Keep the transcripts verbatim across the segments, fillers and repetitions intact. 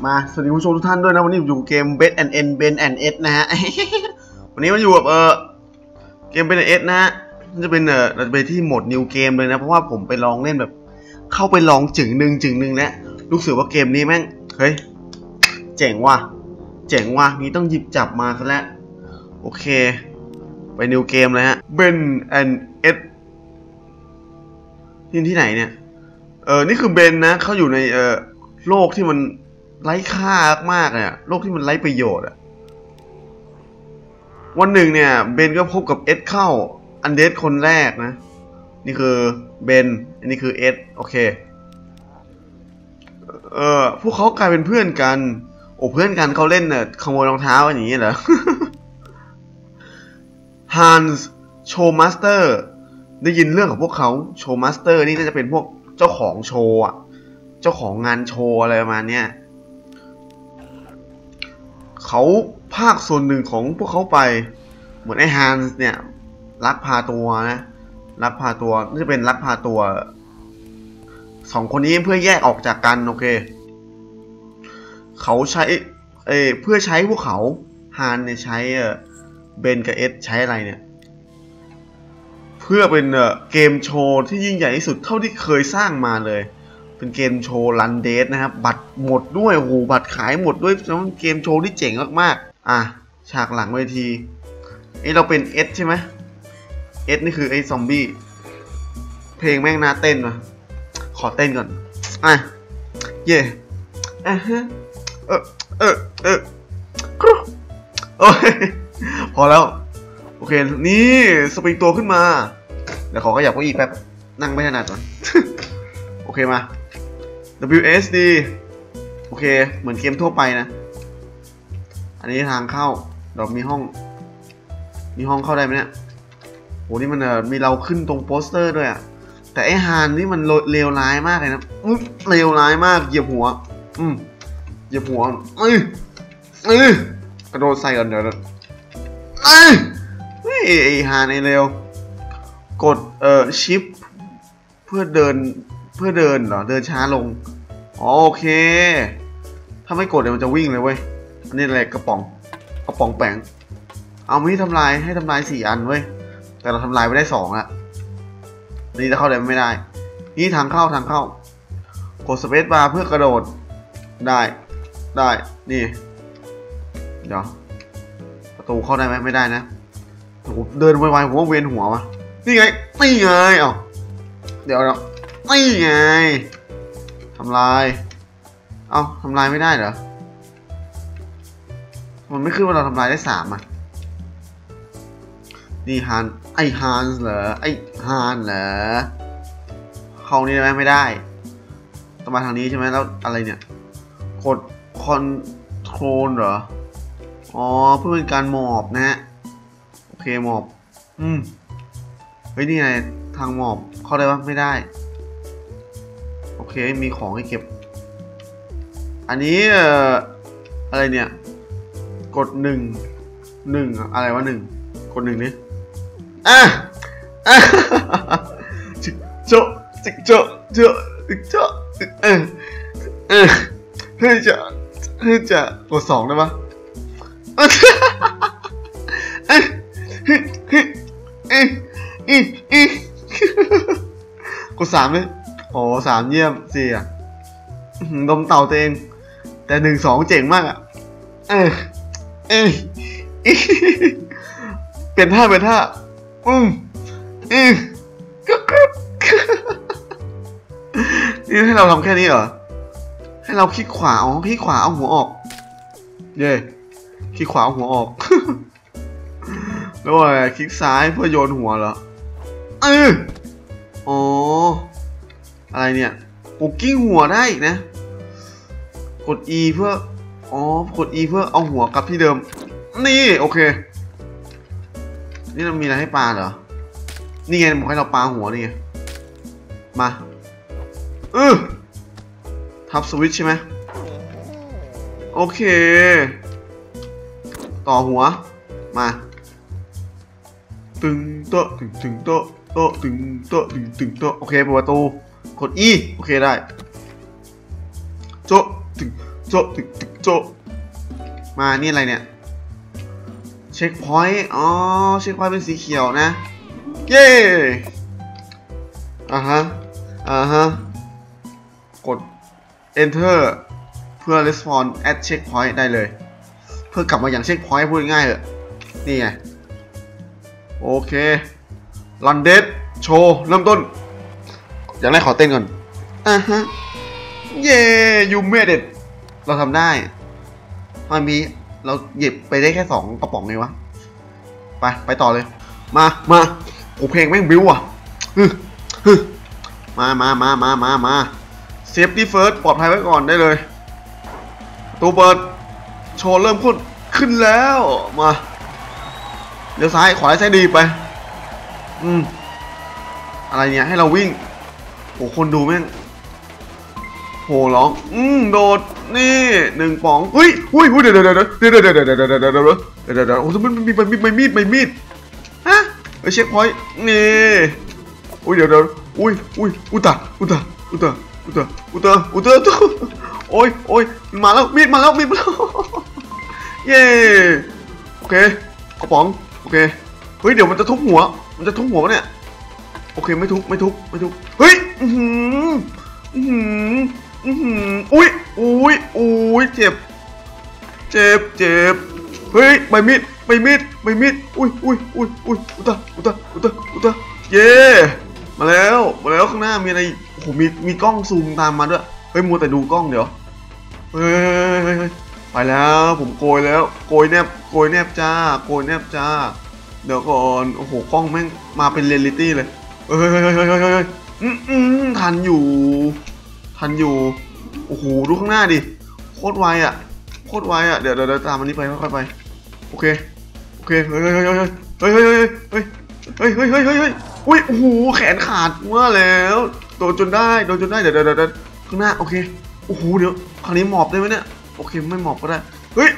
มาสวัสดีผู้ชมทุกท่านด้วยนะวันนี้อยู่เกม Bet and End Ben and Ed นะฮะ วันนี้มาอยู่กับเออเกม Bet and Ed นะฮะจะเป็นเออเราจะไปที่โหมด New Game เลยนะเพราะว่าผมไปลองเล่นแบบเข้าไปลองจึงหนึ่งจึงหนึ่งนะรู้สึกว่าเกมนี้แม่งเฮ้ยเจ๋งว่ะเจ๋งว่ะนี้ต้องหยิบจับมาซะแล้วโอเคไป New Game เลยฮะ Ben and Ed ที่ที่ไหนเนี่ยเออนี่คือเบนนะเขาอยู่ในเออโลกที่มันไร้ค่ามากเลยอะโลกที่มันไร้ประโยชน์อะวันหนึ่งเนี่ยเบนก็พบกับเอ็ดเข้าอันเดดคนแรกนะนี่คือเบนอันนี้คือเอ็ดโอเคเออพวกเขากลายเป็นเพื่อนกันโอ้เพื่อนกันเขาเล่นเนี่ยขโมยรองเท้ากันอย่างนี้เหรอ ฮันส์โชว์มาสเตอร์ได้ยินเรื่องของพวกเขาโชว์มาสเตอร์นี่น่าจะเป็นพวกเจ้าของโชว์อะเจ้าของงานโชว์อะไรประมาณเนี้ยเขาภาคส่วนหนึ่งของพวกเขาไปเหมือนไอ้ฮันส์เนี่ยลักพาตัวนะลักพาตัวน่าจะเป็นลักพาตัวสองคนนี้เพื่อแยกออกจากกันโอเคเขาใช้เอเพื่อใช้พวกเขาฮันเนี่ยใช้เบนกับเอสใช้อะไรเนี่ยเพื่อเป็นเกมโชว์ที่ยิ่งใหญ่ที่สุดเท่าที่เคยสร้างมาเลยเป็นเกมโชว์รันเดทนะครับบัตรหมดด้วยโอ้โหบัตรขายหมดด้วยเป็นเกมโชว์ที่เจ๋งมากๆอ่ะฉากหลังเวทีไอเราเป็นเอสใช่ไหมเอสนี่คือไอซอมบี้เพลงแม่งน่าเต้นว่ะขอเต้นก่อนอ่ะเย่อ่ะฮะเออเออเออโอ้ยพอแล้วโอเคนี่สปริงตัวขึ้นมาเดี๋ยวขอขยับเก้าอี้แป๊บนั่งไม่ถนัดก่อนโอเคมา ดับเบิลยู เอส ดี โอเคเหมือนเกมทั่วไปนะอันนี้ทางเข้าเดี๋ยวมีห้องมีห้องเข้าได้ไหมเนี่ยโหนี่มันเออมีเราขึ้นตรงโปสเตอร์ด้วยอะแต่ไอฮานนี่มันเลวร้ายมากเลยนะเลวร้ายมากเหยียบหัวอืมเหยียบหัวเอ้ยเอ้ยกระโดดใส่กันเดี๋ยวเอ้ยไอฮานไอเร็วกดเอ่อชิปเพื่อเดินเพื่อเดินเหรอเดินช้าลงโอเคถ้าไม่กดเดี๋ยวมันจะวิ่งเลยเว้ยอันนี้อะไรกระป๋องกระป๋องแป้งเอามีทำลายให้ทำลายสี่อันเว้ยแต่เราทำลายไปได้สองละนี่จะเข้าได้ไม่ได้นี่ทางเข้าทางเข้ากดสเปซบาร์เพื่อกระโดดได้ได้นี่เดี๋ยวประตูเข้าได้ไหมไม่ได้นะผมเดินไวๆผมว่าเวียนหัววะนี่ไงนี่ไงเอ้าเดี๋ยวเรานี่ไงทำลายเอ้าทำลายไม่ได้เหรอมันไม่ขึ้นว่าเราทำลายได้สามอ่ะนี่ฮันไอฮันเหรอไอฮันเหรอเข้านี่ได้ไหมไม่ได้ต้องมาทางนี้ใช่ไหมแล้วอะไรเนี่ยกดคอนโทรลเหรออ๋อเพื่อเป็นการหมอบนะฮะโอเคหมอบอืมเฮ้ยนี่ไงทางหมอบเข้าได้ปะไม่ได้โอเคมีของให้เก็บอันนี้เอ่ออะไรเนี่ยกดหนึ่งหนึ่งอะไรวะหนึ่งกดหนึ่งนี่อ่ะอ่ะโจจิกโจโจจิกโจเออเออเฮ้ยจะเฮ้ยจะกดสองได้ปะเฮ้ยเฮ้ยเฮ้ยเฮ้ยเฮ้ยเฮ้ยกดสามเลยโอ้สามเยี่ยมสี่อ่ะดมเต่าตัวเองแต่หนึ่งสองเจ๋งมากอ่ะเออเออเป็นท่าเป็นท่าอืมอืมนี่ให้เราทำแค่นี้เหรอให้เราคลิกขวาอ๋อคลิกขวาเอาหัวออกเย่คลิกขวาเอาหัวออกแล้วคลิกซ้ายเพื่อโยนหัวเหรอเอออ๋ออะไรเนี่ยปุกกิ้งหัวได้อีกนะกด E เพื่ออ๋อกด E เพื่อเอาหัวกลับที่เดิมนี่โอเคนี่เรามีอะไรให้ปลาเหรอนี่ไงบอกให้เราปลาหัวนี่ไงมาเออทับสวิตช์ใช่ไหมโอเคต่อหัวมาตึงโต๊ะตึงตึงโต๊ะโต๊ะตึงโต๊ะตึงตึงโต๊ะโอเคเปิดประตูกด E โอเคได้โจ๊ะตึงโจตึกตึกโจมานี่อะไรเนี่ยเช็คพอยต์อ๋อเช็คพอยต์เป็นสีเขียวนะเย้อ่าฮะอ่าฮะกด enter เพื่อ respawn at checkpoint ได้เลยเพื่อกลับมาอย่างเช็คพอยต์พูดง่ายๆเหรอนี่ไงโอเครันเดทโชว์เริ่มต้นอย่างแรกขอเต้นก่อนอ่าฮะเย้ยูเมดเด็ดเราทำได้มันมีเราหยิบไปได้แค่สองกระป๋องเลยวะไปไปต่อเลยมามาโอ้เพลงแม่งบิ้วอ่ะฮึฮึมามามามามามาเซฟตี้เฟิร์สปลอดภัยไว้ก่อนได้เลยตัวเปิดโชว์เริ่มขึ้นขึ้นแล้วมาเลี้ยวซ้ายขวาซ้ายดีไปอืมอะไรเนี่ยให้เราวิ่งโอ้คนดูแม่งโหร้องอืมโดดนี่หนึ่งป๋องเฮ้ยอุ้ยอุ้ยเดี๋ยวเดี๋ยวเดี๋ยวเดี๋ยวเดี๋ยวเดี๋ยวเดี๋ยวเดี๋ยวเดี๋ยวเดี๋ยวเดี๋ยวเดี๋ยวโอ้ยมันมีมันมีมันมีดมันมีดฮะไอเช็คพอยต์นี่อุ้ยเดี๋ยวเดี๋ยวอุ้ยอุ้ยอุตะอุตะอุตะอุตะอุตะอุตะอุตะโอ้ยโอ้ยมาแล้วมีดมาแล้วมีดมาแล้วเย้โอเคกระป๋องโอเคเฮ้ยเดี๋ยวมันจะทุบหัวมันจะทุบหัวเนี่ยโอเคไม่ทุบไม่ทุบไม่ทุบเฮ้ยอือหืออือหืออือหืออุ้ยอุ้ยอุ้ยเจ็บเจ็บเจ็บเฮ้ยใบมีดใบมีดใบมีดอุ้ยอุ้ยอุ้ยอุ้ยอุตะอุตะอุตะอุตะเย่มาแล้วมาแล้วข้างหน้ามีอะไรโอ้โหมีมีกล้องซูมตามมาด้วยเฮ้ยมัวแต่ดูกล้องเดี๋ยวเฮ้ยไปแล้วผมโกยแล้วโกยแนบโกยแนบจ้าโกยแนบจ้าเดี๋ยวก่อนโอ้โหกล้องแม่งมาเป็นเรียลลิตี้เลยเฮ้ยเฮ้ยเฮ้ยเฮ้ยเฮ้ยอืมอืมทันอยู่ทันอยู่โอ้โหดูข้างหน้าดิโคตรไวอ่ะโคตรไวอ่ะเดี๋ยวเดี๋ยวตามมันนี้ไปค่อยๆไปโอเคโอเคเฮ้ยเฮ้ยเฮ้ยเฮ้ยเฮ้ยเฮ้ยเฮ้ยเฮ้ยเฮ้ยเฮ้ยเฮ้ยเฮ้ยเฮ้ยอุ้ยโอ้โหแขนขาดว่าแล้วโดนจนได้โดนจนได้เดี๋ยวเดี๋ยวเดี๋ยวข้างหน้าโอเคโอ้โหเดี๋ยวคราวนี้หมอบได้ไหมเนี่ยโอเคไม่หมอบก็ได้เฮ้ย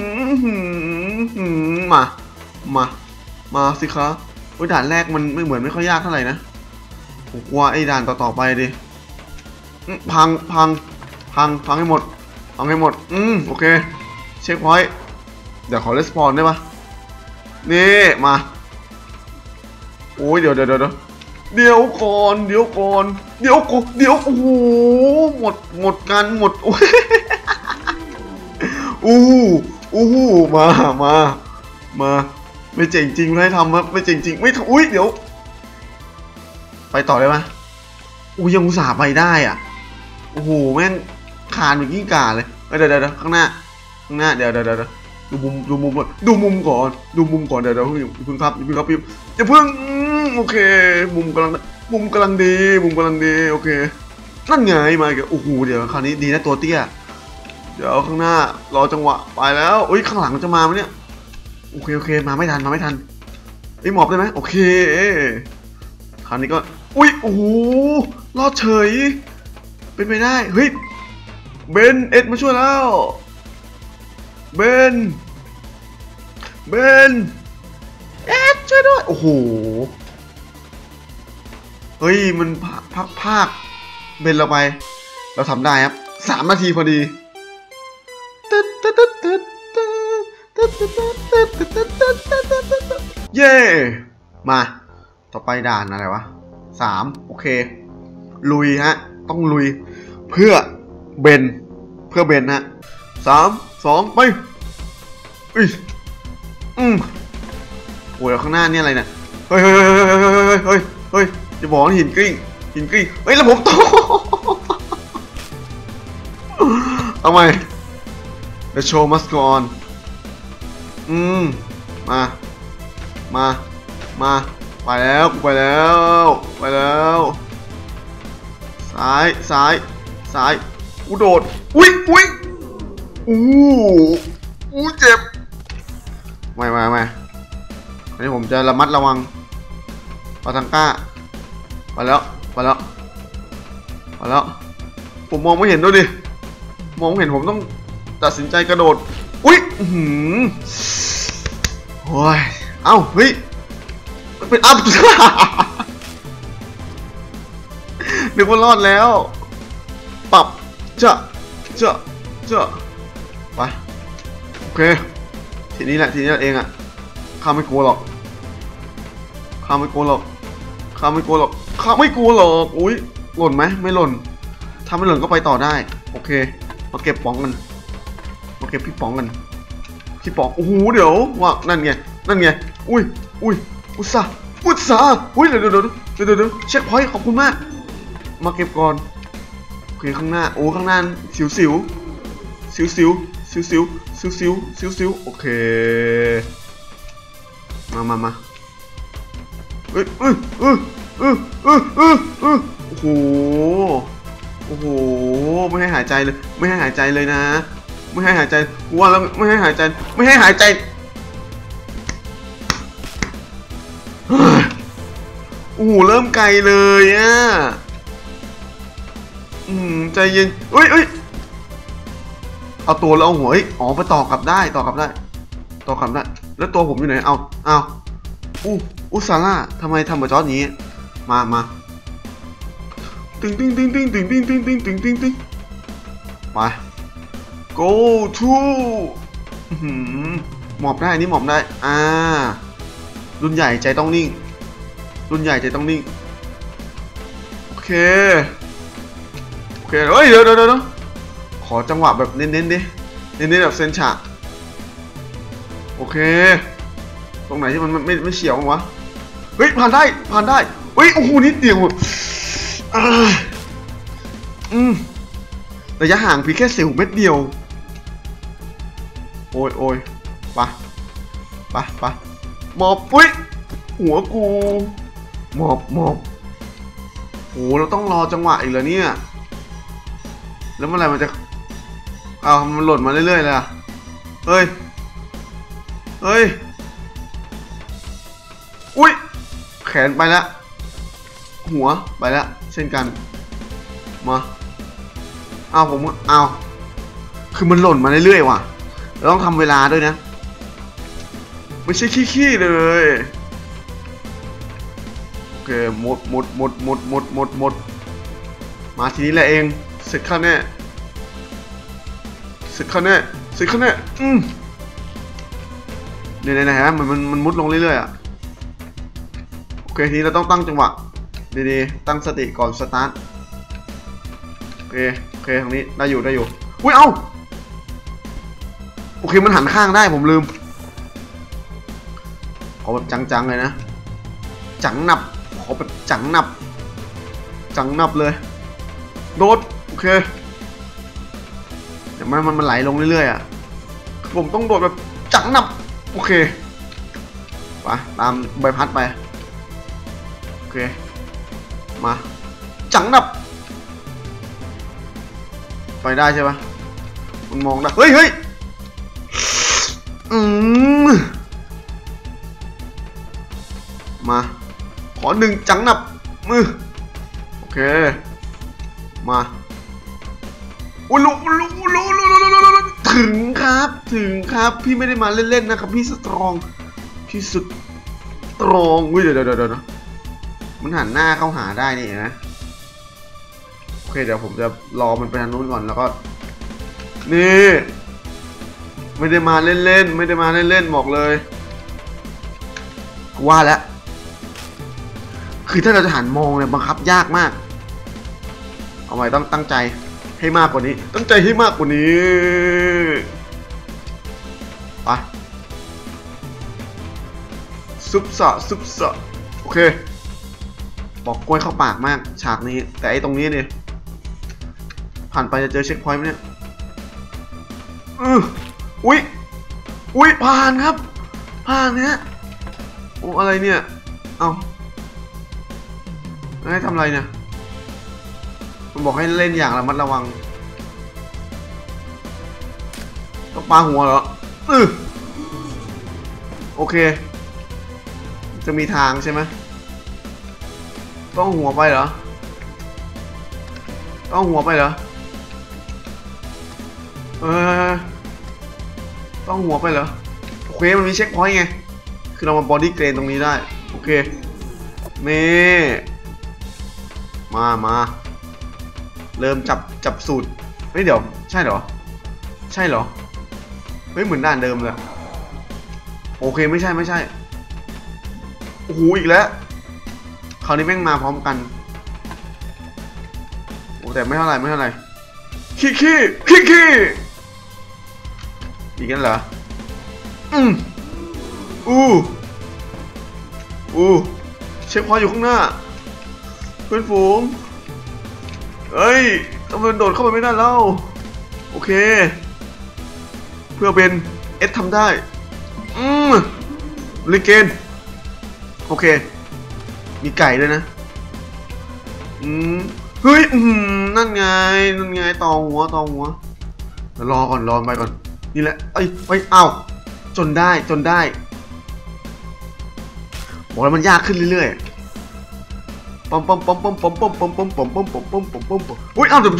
มามามาสิคะโอ้ยด่านแรกมันไม่เหมือนไม่ค่อยยากเท่าไหร่นะผมกลัวไอ้ด่านต่อๆไปดิพังพังพังพังให้หมดพังให้หมดอืมโอเคเช็คพอยต์เดี๋ยวขอレスปอนได้ปะนี่มาโอ้ยเดี๋ยวเดี๋ยวเดี๋ยวเดี๋ยวก่อนเดี๋ยวก่อนเดี๋ยวก่อนเดี๋ยวโอ้โหหมดหมดกันหมดอู้อู้มามามาไม่เจ๋งจริงให้ทำครับไม่เจ๋งจริงไม่อุ้ยเดี๋ยวไปต่อได้ไหมอู้ยังอุตส่าห์ไปได้อ่ะโอ้โหแม่งคานอย่างยิ่งกาเลยเดี๋ยวเดี๋ยวข้างหน้าข้างหน้าเดี๋ยวเดี๋ยวเดี๋ยวดูมุมดูมุมก่อนดูมุมก่อนดูมุมก่อนเดี๋ยวเดี๋ยวอย่าเพิ่งครับอย่าเพิ่งครับพี่อย่าเพิ่งโอเคมุมกำลังมุมกำลังดีมุมกำลังดีโอเคนั่นไงมาโอ้โหเดี๋ยวคราวนี้ดีนะตัวเตี้ยเดี๋ยวข้างหน้ารอจังหวะไปแล้วเอ้ยข้างหลังจะมาไหมเนี่ยโอเคโอเคมาไม่ทันมาไม่ทันไอ้หมอบได้ไหมโอเคคราวนี้ก็อุ้ยโอ้โหรอดเฉยเป็นไปได้เฮ้ยเบนเอ็ดมาช่วยแล้วเบนเบนเอ็ดช่วยด้วยโอ้โหเฮ้ยมันพักภาคเบนเราไปเราทำได้ครับสามนาทีพอดีเย้มาต่อไปด่านอะไรวะสามโอเคลุยฮะต้องลุยเพื่อเบนเพื่อเบนฮะสามสองไปอืออืมโอ้ยข้างหน้านี่อะไรเนี่ยเฮ้ยเฮ้ยเฮ้ยเฮ้ยเฮ้ยจะบอกหินกลิ้งหินกลิ้งเฮ้ยแล้วผมโตเอาใหม่ The show must go on อืมมามามาไปแล้วไปแล้วไปแล้วซ้ายซ้ายซ้ายกูโดดอุ้ยอุ้ยอู้อู้เจ็บไม่ไม่ไม่อันนี้ผมจะระมัดระวังปาทังก้าไปแล้วไปแล้วไปแล้วผมมองไม่เห็นด้วยดิมองไม่เห็นผมต้องตัดสินใจกระโดดอุ้ยหืมโอ้ยเอ้าเฮ้ยเป็นอัพนึกว่ารอดแล้วปรับจะจะเจ้าไปโอเคทีนี้แหละทีนี้แหละเองอ่ะข้าไม่กลัวหรอกข้าไม่กลัวหรอกข้าไม่กลัวหรอกข้าไม่กลัวหรอกอุ้ยหล่นไหมไม่หล่นถ้าไม่หล่นก็ไปต่อได้โอเคมาเก็บป๋องกันมาเก็บพี่ป๋องกันพี่ป๋องโอ้โหเดี๋ยวว่านั่นไงนั่นไงอุ้ยอุ้ยอุตส่าห์อุตส่าห์อุ้ยเดี๋ยวเดี๋ยวเดี๋ยวเดี๋ยวเดี๋ยวเช็คพอยต์ขอบคุณมากมาเก็บก่อนโอเคข้างหน้าโอ้ข้างหน้าสิวสิวสิวสิวสิวสิวสิวสิวสิวสิวโอเคมามามาเอ้ยเอ้ยเอ้ยเอ้ยเอ้ยเอ้ยเอ้ยโอ้โหโอ้โหไม่ให้หายใจเลยไม่ให้หายใจเลยนะไม่ให้หายใจว่าแล้วไม่ให้หายใจไม่ให้หายใจโอ้โหเริ่มไกลเลยอ่ะอืมใจเย็นเอ้ยเอ้ยเอาตัวแล้วเอาหัวอ๋อไปต่อกลับได้ต่อกลับได้ต่อกลับได้แล้วตัวผมอยู่ไหนเอาเอาอู้อุซาร่าทำไมทำแบบจอร์จนี้มามาตึงตึงตึงตึงตึงตึงตึงตึงตึงตึงตึงไป go to หมอบได้นี่หมอบได้อ่ารุ่นใหญ่ใจต้องนิ่งรุ่นใหญ่ใจต้องนิ่งโอเคโอเคเฮ้ยเดี๋ยวเดี๋ยวเดี๋ยวขอจังหวะแบบเน้นๆดิเน้นๆแบบเซนชะโอเคตรงไหนที่มันไม่ไม่เฉียววะเฮ้ยผ่านได้ผ่านได้เฮ้ยโอ้โหนิดเดียวอืมระยะห่างเพียงแค่สิวเม็ดเดียวโอ้ยโอ้ยไปไปไปหมอบอุ้ยหัวกูหมอบหมอบโอ้เราต้องรอจังหวะอีกแล้วเนี่ยแล้วเมื่อไหร่มันจะเอามันหล่นมาเรื่อยๆเลยอะเฮ้ยเฮ้ยอุ้ยแขนไปแล้วหัวไปแล้วเช่นกันมาเอาผมเอาคือมันหล่นมาเรื่อยๆว่ะเราต้องทำเวลาด้วยนะไม่ใช่ขี้ๆเลยโอเคหมดหมดหมดหมดหมดหมดหมดมาทีนี้แหละเองเสร็จข้าแน่เสร็จข้าแน่เสร็จข้าแน่อืมเนี่ยไหนๆฮะมันมันมันมุดลงเรื่อยๆอ่ะโอเคทีนี้เราต้องตั้งจังหวะดีๆตั้งสติก่อนสตาร์ทโอเคโอเคทางนี้ได้อยู่ได้อยู่อุ้ยเอ้าโอเคมันหันข้างได้ผมลืมขอแบบจังๆเลยนะจังหนับขอแบบจังหนับจังหนับเลยโดดโอเคแต่มันมันไหลลงเรื่อยๆอ่ะผมต้องโดดแบบจังหนับโอเคไปตามใบพัดไปโอเคมาจังหนับไปได้ใช่ปะมันมองได้เฮ้ยเฮ้ยอืมมาขอหนึ่งจังหนับมือโอเคมาอุ้ยลุลุลุลุลุลุถึงครับถึงครับพี่ไม่ได้มาเล่นๆนะครับพี่สตรองพี่สุดตรองอุ้ยเดี๋ยวเดี๋ยวเดี๋ยวมันหันหน้าเข้าหาได้นี่นะโอเคเดี๋ยวผมจะรอมันไปทางนู้นก่อนแล้วก็นี่ไม่ได้มาเล่นๆไม่ได้มาเล่นๆบอกเลยว่าแล้วคือถ้าเราจะหันมองเนี่ยบังคับยากมากเอาไว้ต้องตั้งใจให้มากกว่านี้ตั้งใจให้มากกว่านี้ไปซุปสะซุปสะโอเคบอกกล้วยเข้าปากมากฉากนี้แต่ไอ้ตรงนี้เนี่ยผ่านไปจะเจอเช็คพอยต์ไหมเนี่ยอืออุ้ยอุ้ยผ่านครับผ่านเนี่ยโอ้อะไรเนี่ยเอาให้ทำอะไรเนี่ยมันบอกให้เล่นอย่างระมัดระวังต้องปาหัวเหรออือโอเคจะมีทางใช่ไหมต้องหัวไปเหรอต้องหัวไปเหรอเออต้องหัวไปเหรอโอเคมันมีเช็คพอยต์ไงคือเรามาบอดี้เกรนตรงนี้ได้โอเคนี่มามาเริ่มจับจับสูตรเฮ้ยเดี๋ยวใช่เหรอใช่เหรอเฮ้ยเหมือนด่านเดิมเลยโอเคไม่ใช่ไม่ใช่โอ้โหอีกแล้วคราวนี้แม่งมาพร้อมกันโอ้แต่ไม่เท่าไหร่ไม่เท่าไหร่ขี้ขี้ขี้ขี้อีกแล้วเหรออืมอู้อู้เช็คพอยต์อยู่ข้างหน้าเพื่อนฝูงเฮ้ยทำไมโดดเข้าไปไม่ได้แล้วโอเคเพื่อเป็นเอสทำได้อืมเลเกนโอเคมีไก่ด้วยนะอืมเฮ้ยอืมนั่นไงนั่นไงตองหัวตองหัวรอก่อนรอไปก่อนนี่แหละเอ้ยไปเอ้าจนได้จนได้บอกแล้วมันยากขึ้นเรื่อยๆปอมปอมปอมปอมปอมปอมปอมปอมปอมปอมปอมปอมปอมปอมปอมอุ้ยเอ้า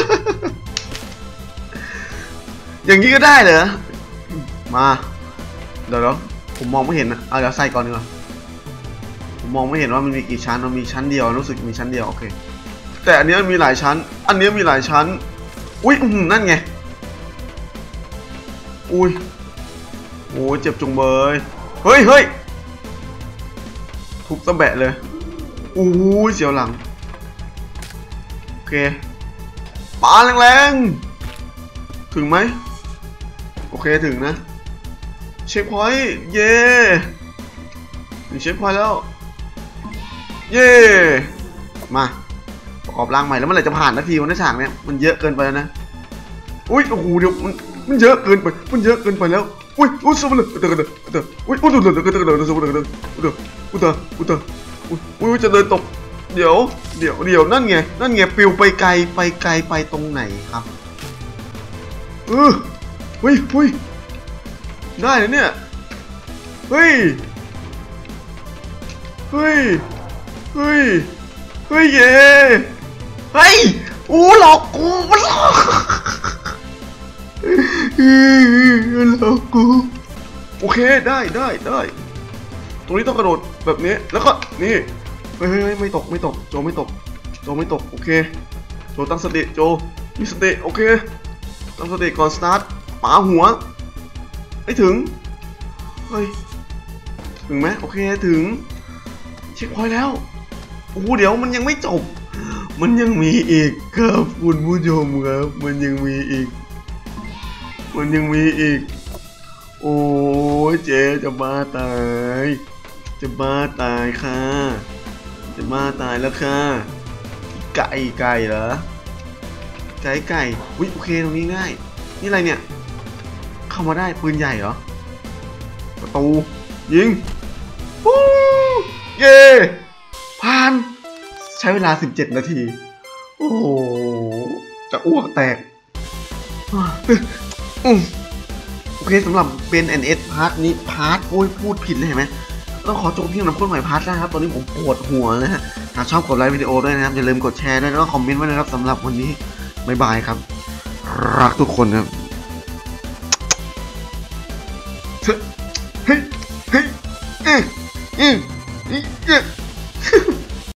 อย่างนี้ก็ได้เหรอมาเดี๋ยวผมมองไม่เห็นนะเอาเดี๋ยวใส่ก่อนดีกว่าผมมองไม่เห็นว่ามันมีกี่ชั้นมันมีชั้นเดียวรู้สึกมีชั้นเดียวโอเคแต่อันนี้มีหลายชั้นอันนี้มีหลายชั้นอุ้ยนั่นไงอุ้ยโอ้ยเจ็บจุงเบยเฮ้ยเฮ้ยทุบตะแบะเลยอู้ยเสียวหลังโอเคปาแรงๆถึงไหมโอเคถึงนะเช็คพอยต์เย่ถึงเช็คพอยต์แล้วเย่มาประกอบร่างใหม่แล้วเมื่อไหร่จะผ่านนาทีวันนี้ฉากเนี้ยมันเยอะเกินไปแล้วนะอุ้ยโอ้โหเดี๋ยวมันมันเยอะเกินไปมันเยอะเกินไปแล้วอุ้ยอุ้ยสมเลยเตอเตอเตออุ้ยอุ้ยเตอเตอเตอเตอเตอเตอเตอเตอเตอเตอเตออุ้ยจะเดินตกเดี๋ยวเดี๋ยวเดี๋ยวนั่นไงนั่นไงปิวไปไกลไปไกลไปตรงไหนครับเออเฮ้ยเฮ้ยได้เลยเนี่ยเฮ้ยเฮ้ยเฮ้ยเฮ้ยเย่เฮ้ยอู้หลอกกูมันหลอกหลอกกูโอเคได้ได้ได้ตรงนี้ต้องกระโดดแบบนี้แล้วก็นี่เฮ้ยไม่ตกไม่ตกโจไม่ตกโจไม่ตกโอเคโจตั้งสติโจมีสติโอเคตั้งสติก่อนสตาร์ทป๋าหัวไม่ถึงเฮ้ยถึงไหมโอเคถึงเช็คพอยต์แล้วโอ้เดี๋ยวมันยังไม่จบมันยังมีอีกครับคุณผู้ชมครับมันยังมีอีกมันยังมีอีกโอ้ยเจ๊จะบ้าตายจะบ้าตายค่ะจะบ้าตายแล้วค่ะไก่ไก่เหรอไก่ไก่อุ้ยโอเคตรงนี้ง่ายนี่อะไรเนี่ยเข้ามาได้ปืนใหญ่เหรอประตูยิงวู้เย่ผ่านใช้เวลาสิบเจ็ดนาทีโอ้โหจะอ้วกแตกโอเคสำหรับเป็น เอ็น เอส พาร์ทนี้พาร์ทโอ้ยพูดผิดเลยเห็นไหมต้องขอจบเพียงน้ำข้นใหม่พาร์ทแรกครับตอนนี้ผมปวดหัวนะฮะหากชอบกดไลค์วิดีโอด้วยนะครับอย่าลืมกดแชร์ด้วยแล้วก็คอมเมนต์ไว้นะครับสำหรับวันนี้บ๊ายบายครับรักทุกคนครับเฮ้ยเฮ้ยเฮ้ยเฮ้ย